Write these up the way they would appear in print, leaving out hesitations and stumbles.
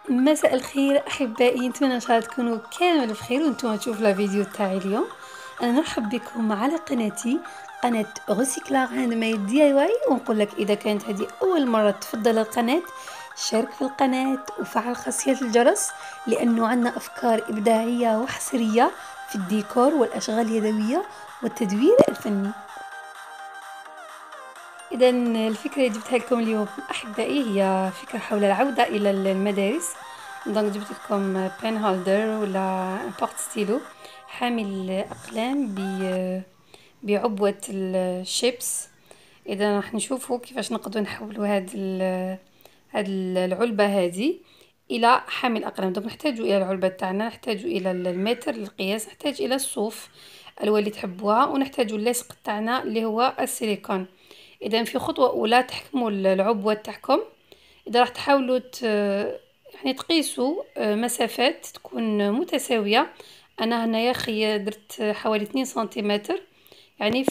مساء الخير احبائي، نتمنى ان شاء الله تكونوا كامل بخير وانتم تشوفوا لا فيديو تاعي اليوم. انا نرحب بكم على قناتي، قناه غوسيكلاغ هاند ميد دي اي واي. ونقول لك اذا كانت هذه اول مره تفضل القناه، شارك في القناه وفعل خاصيه الجرس، لانه عندنا افكار ابداعيه وحصريه في الديكور والاشغال اليدويه والتدوير الفني. إذا الفكرة اللي جبتها لكم اليوم أحبائي هي فكرة حول العودة إلى المدارس. دونك جبت لكم بين هولدر ولا بورت ستيلو حامل أقلام بعبوة الشيبس. إذا راح نشوفوا كيفاش نقدر نحولوا هاد العلبة هذه إلى حامل أقلام. دونك نحتاج إلى العلبة تاعنا، نحتاج إلى المتر للقياس، نحتاج إلى الصوف الألوان اللي تحبوها، ونحتاج اللصق تاعنا اللي هو السيليكون. اذا في خطوه اولى تحكموا العبوه تاعكم. اذا راح تحاولوا يعني تقيسوا مسافات تكون متساويه. انا هنايا خي درت حوالي 2 سنتيمتر، يعني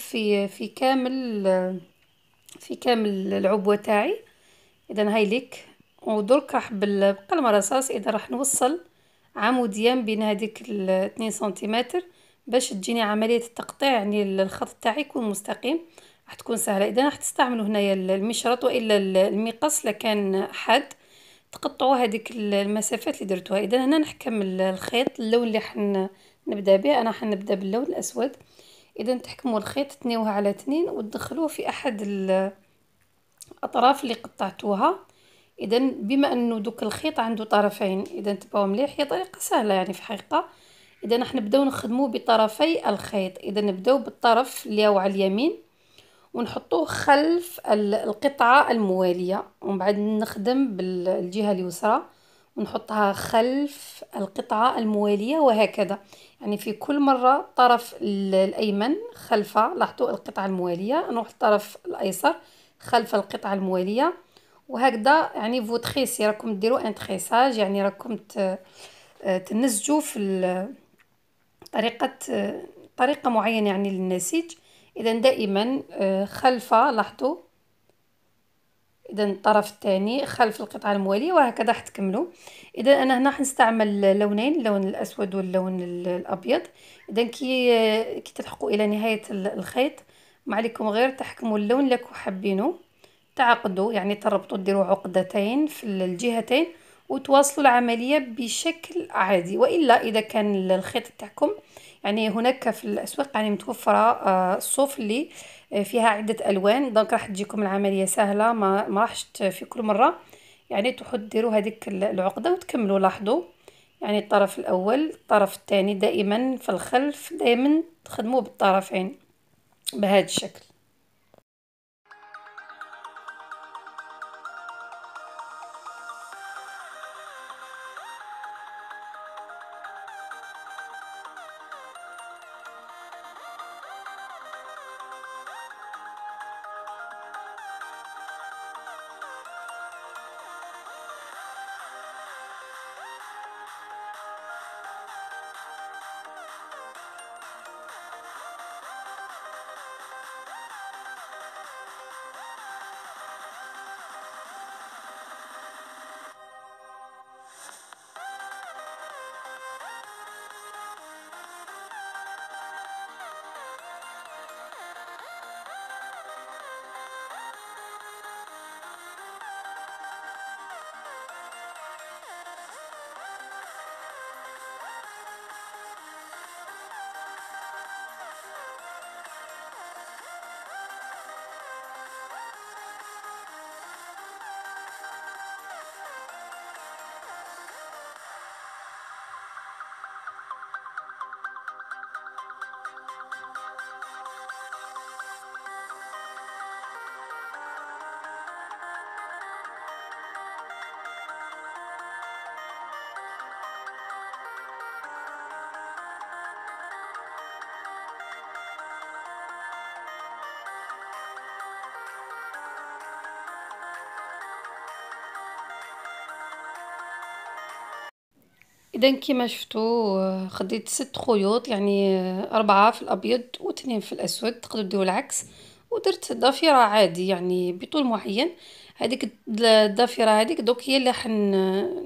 في كامل العبوه تاعي. اذا هاي ليك. ودرك راح بقلم رصاص اذا راح نوصل عموديا بين هذيك 2 سنتيمتر باش تجيني عمليه التقطيع، يعني الخط تاعي يكون مستقيم. راح تكون سهله. اذا راح تستعملوا هنايا المشرط والا المقص لكان حاد، تقطعوا هذيك المسافات اللي درتوها. اذا هنا نحكم الخيط، اللون اللي نبدا به، انا حنبدا باللون الاسود. اذا تحكموا الخيط تنيوه على 2 وتدخلوه في احد الاطراف اللي قطعتوها. اذا بما انه دوك الخيط عنده طرفين، اذا انتبهوا مليح، هي طريقه سهله يعني في الحقيقه. اذا راح نبداو نخدموا بطرفي الخيط. اذا نبداو بالطرف اللي هو على اليمين ونحطوه خلف القطعه المواليه، ومن بعد نخدم بالجهه اليسرى ونحطها خلف القطعه المواليه، وهكذا. يعني في كل مره طرف الايمن خلف، لاحظوا القطعه المواليه، نروح الطرف الايسر خلف القطعه المواليه، وهكذا. يعني فو تخيسي راكم ديروا ان تخيساج، يعني راكم تنسجوا في طريقه طريقه معينه يعني للنسيج. اذا دائما خلف، لاحظوا، اذا الطرف الثاني خلف القطعه المواليه، وهكذا راح تكملوا. اذا انا هنا حنستعمل لونين، اللون الاسود واللون الابيض. اذا كي تلحقوا الى نهايه الخيط، ما عليكم غير تحكموا اللون اللي راكم حابينه، تعقدوا يعني تربطوا، ديروا عقدتين في الجهتين وتواصلوا العمليه بشكل عادي. والا اذا كان الخيط تاعكم، يعني هناك في الاسواق يعني متوفره الصوف اللي فيها عده الوان، دونك راح تجيكم العمليه سهله. ما راحش في كل مره يعني ديروا هذيك العقده وتكملوا. لاحظوا يعني الطرف الاول الطرف الثاني دائما في الخلف، دائما تخدموا بالطرفين بهذا الشكل. اذا كيما شفتوا خديت 6 خيوط، يعني 4 في الابيض و2 في الاسود، تقدروا ديروا العكس. ودرت ضفيره عادي يعني بطول معين. هذيك الضفيره هذيك دوك هي اللي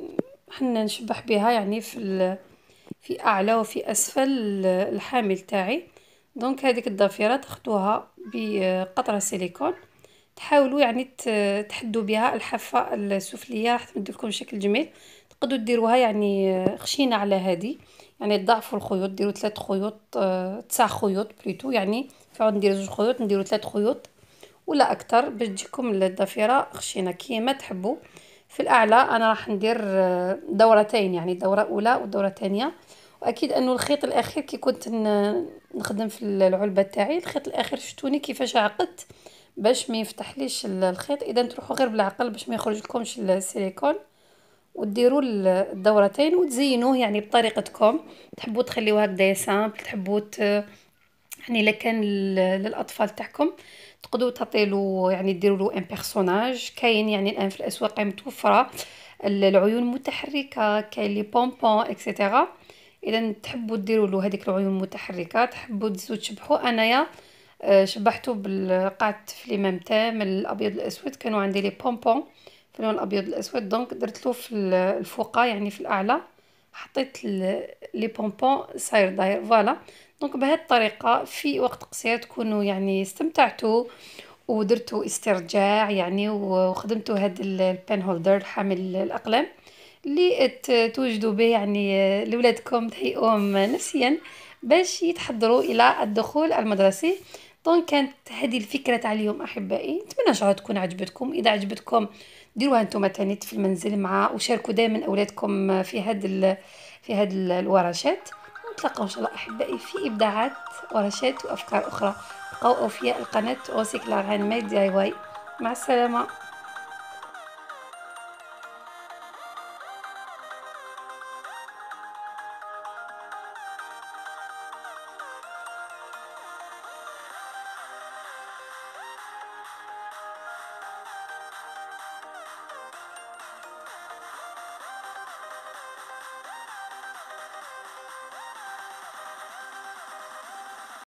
نشبح بها يعني في اعلى وفي اسفل الحامل تاعي. دونك هذيك الضفيره تاخدوها بقطره سيليكون، تحاولوا يعني تحدوا بها الحافه السفليه، راح تمد لكم شكل جميل. تقدروا ديروها يعني خشينه على هذه، يعني تضاعفوا الخيوط، ديروا 3 خيوط 9 خيوط بليتو، يعني فعاود ندير 2 خيوط، نديروا 3 خيوط ولا اكثر باش تجيكم الضفيره خشينه كيما تحبوا. في الاعلى انا راح ندير دورتين، يعني دوره اولى ودوره ثانيه. واكيد انه الخيط الاخير كي كنت نخدم في العلبه تاعي، الخيط الاخير شفتوني كيفاش عقدت باش ما يفتحليش الخيط. اذا تروحوا غير بالعقل باش ما يخرج لكمش السيليكون، وديروا الدورتين وتزينوه يعني بطريقتكم. تحبوا تخليوه هكذا سامبل، تحبوا يعني الا كان للاطفال تاعكم تقدروا تعطيلو يعني ديروا له ان بيرسوناج. كاين يعني الان في الاسواق متوفره العيون المتحركه، كاين لي بونبون اكسيتيرا. اذا تحبوا ديروا له هذيك العيون المتحركه، تحبوا تزيدوا تشبحوا. انايا شبحته قعدت في لي ميم تام الابيض الاسود، كانوا عندي لي بونبون في اللون الابيض الاسود، دونك درت له في الفوقه يعني في الاعلى حطيت لي بونبون صاير داير فوالا. دونك بهذه الطريقه في وقت قصير تكونوا يعني استمتعتوا ودرتوا استرجاع يعني، وخدمتوا هذا البين هولدر حامل الاقلام اللي توجدوا به يعني لولادكم، تهيئوهم نفسيا باش يتحضروا الى الدخول المدرسي. دونك كانت هذه الفكره تاع اليوم احبائي، نتمنى ان شاء الله تكون عجبتكم. اذا عجبتكم ديروها انتم تاني في المنزل مع، وشاركوا دائما اولادكم في هذه الورشات. نتلاقاو ان شاء الله احبائي في ابداعات ورشات وافكار اخرى. بقاو اوفياء القناه اوسيكلار هاند ميد دي اي واي. مع السلامه.